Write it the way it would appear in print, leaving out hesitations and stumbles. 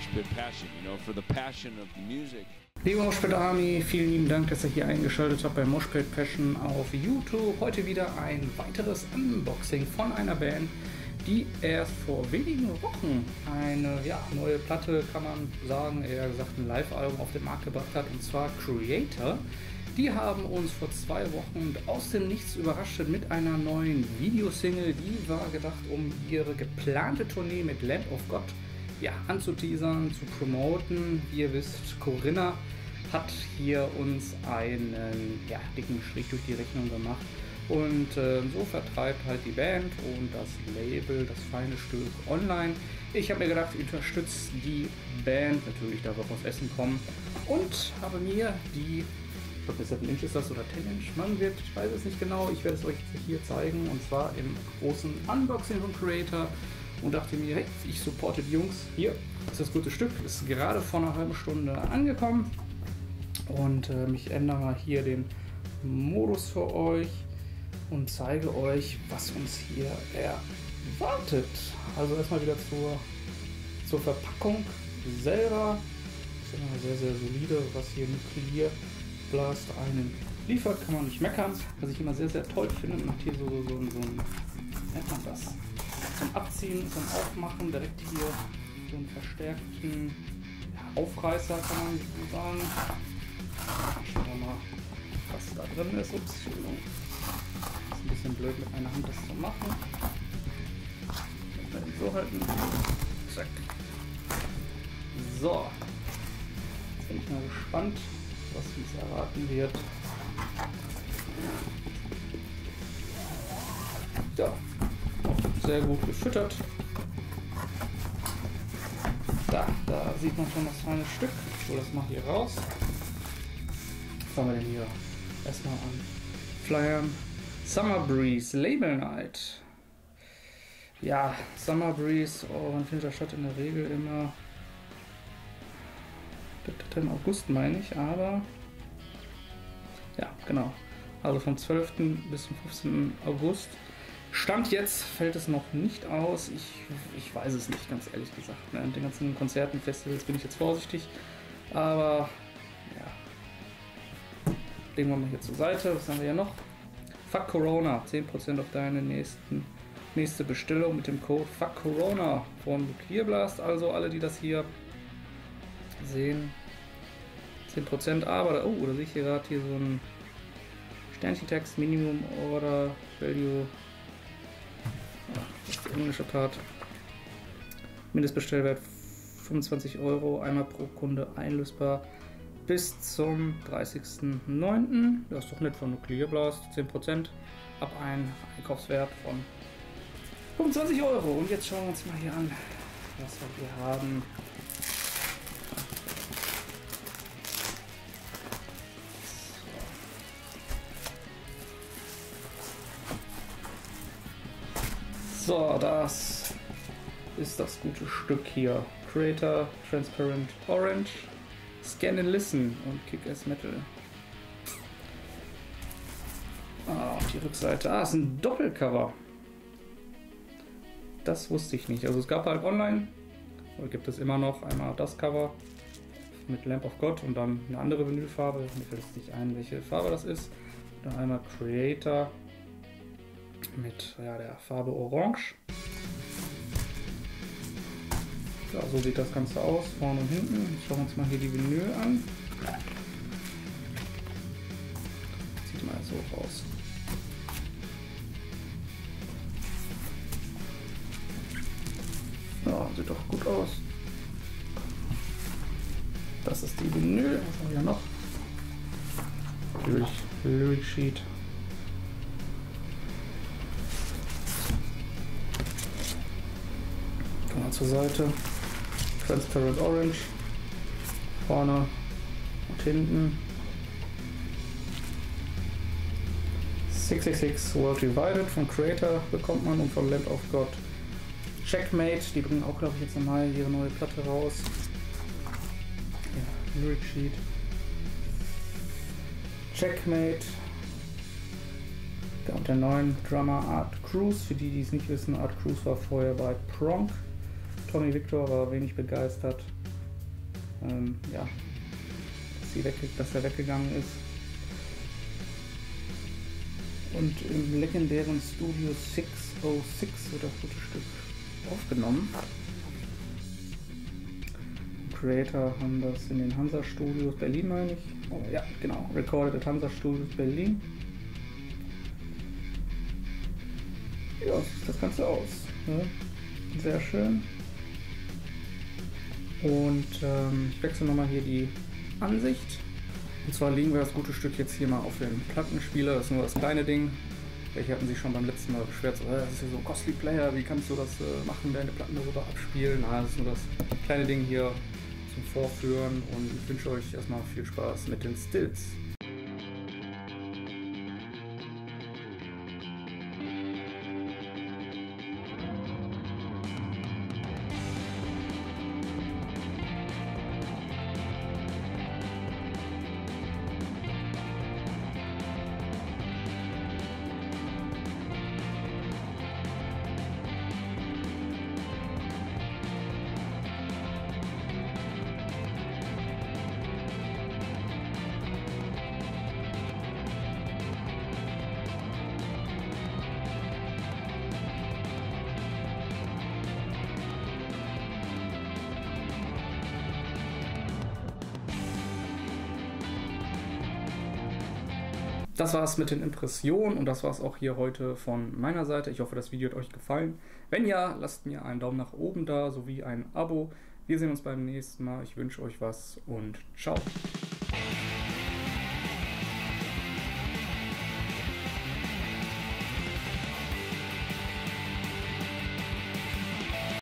Moshpit passion, you know, for the passion of the music. Liebe Moshpit Army, vielen lieben Dank, dass ihr hier eingeschaltet habt bei Moshpit Passion auf YouTube. Heute wieder ein weiteres Unboxing von einer Band, die erst vor wenigen Wochen eine neue Platte, kann man sagen, eher gesagt ein Live-Album auf den Markt gebracht hat, und zwar Kreator. Die haben uns vor 2 Wochen aus dem Nichts überrascht mit einer neuen Videosingle. Die war gedacht, um ihre geplante Tournee mit Lamb of God anzuteasern, zu promoten. Wie ihr wisst, Corinna hat hier uns einen dicken Strich durch die Rechnung gemacht. Und so vertreibt halt die Band und das Label das feine Stück online. Ich habe mir gedacht, ich unterstütze die Band, natürlich darf auch aus Essen kommen, und habe mir die, ich glaube, 7 Inch ist das oder 10 Inch, man wird, ich weiß es nicht genau, ich werde es euch hier zeigen, und zwar im großen Unboxing von Kreator, und dachte mir, hey, ich supporte die Jungs. Hier ist das gute Stück, ist gerade vor einer halben Stunde angekommen, und ich ändere mal hier den Modus für euch und zeige euch, was uns hier erwartet. Also erstmal wieder zur Verpackung selber. Ist immer sehr, sehr solide, was hier Nuclear Blast einen liefert, kann man nicht meckern. Was ich immer sehr, sehr toll finde, man hat hier so ein, nennt man das, zum Abziehen, zum Aufmachen, direkt hier so einen verstärkten Aufreißer, kann man so sagen. Schauen wir mal, was da drin ist. Ups, Entschuldigung. Ist ein bisschen blöd mit einer Hand das zu machen. So halten. Zack. So. Jetzt bin ich mal gespannt, was uns erwarten wird. Ja, sehr gut gefüttert. Da sieht man schon das feine Stück. Ich hole das mal hier raus. Was haben wir denn hier? Erstmal an Flyern. Summer Breeze Label Night. Ja, Summer Breeze, wann findet das statt? In der Regel immer im August, meine ich, aber ja, genau. Also vom 12. bis zum 15. August. Stand jetzt fällt es noch nicht aus. Ich weiß es nicht, ganz ehrlich gesagt. Mit den ganzen Konzerten, Festivals bin ich jetzt vorsichtig. Aber ja, legen wir mal hier zur Seite. Was haben wir hier noch? Fuck Corona, 10% auf deine nächste Bestellung mit dem Code Fuck Corona von Nuclear Blast. Also alle, die das hier sehen, 10%. Aber da sehe ich hier gerade so ein Sternchentext, Minimum Order Value. Das ist der englische Part. Mindestbestellwert 25 €, einmal pro Kunde einlösbar bis zum 30.09. Das ist doch nett von Nuclear Blast, 10% ab einem Einkaufswert von 25 €. Und jetzt schauen wir uns mal hier an, was wir hier haben. So, das ist das gute Stück hier. Kreator, Transparent Orange, Scan and Listen und Kick-Ass Metal. Und die Rückseite. Ist ein Doppelcover. Das wusste ich nicht. Also es gab halt online, oder gibt es immer noch, einmal das Cover mit Lamb of God und dann eine andere Vinylfarbe. Mir fällt jetzt nicht ein, welche Farbe das ist. Dann einmal Kreator mit der Farbe Orange. Ja, so sieht das Ganze aus, vorne und hinten. Jetzt schauen wir uns mal hier die Vinyl an. Sieht mal so aus. Ja, sieht doch gut aus. Das ist die Vinyl. Was haben wir hier noch? Lyric Sheet. Kommen wir zur Seite. Transparent Orange. Vorne und hinten. 666 World Divided von Kreator bekommt man, und von Lamb of God Checkmate. Die bringen auch, glaube ich, jetzt im Mai ihre neue Platte raus. Ja, Lyric Sheet. Checkmate. Ja, und der neuen Drummer Art Cruz. Für die, es nicht wissen, Art Cruz war vorher bei Pronk. Tommy Victor war wenig begeistert. ja, dass er weggegangen ist. Und im legendären Studio 606 wird das gute Stück aufgenommen. Creator haben das in den Hansa Studios Berlin, meine ich. Oh, ja, genau. Recorded at Hansa Studios Berlin. Ja, so sieht das Ganze aus. Ne? Sehr schön. Und ich wechsle nochmal hier die Ansicht. Und zwar legen wir das gute Stück jetzt hier mal auf den Plattenspieler. Das ist nur das kleine Ding. Welche hatten sich schon beim letzten Mal beschwert, so, das ist ja so ein Costly Player, wie kannst du das machen, deine Platten darüber abspielen? Na, das ist nur das kleine Ding hier zum Vorführen und ich wünsche euch erstmal viel Spaß mit den Stills. Das war's mit den Impressionen und das war's auch hier heute von meiner Seite. Ich hoffe, das Video hat euch gefallen. Wenn ja, lasst mir einen Daumen nach oben da sowie ein Abo. Wir sehen uns beim nächsten Mal. Ich wünsche euch was und ciao.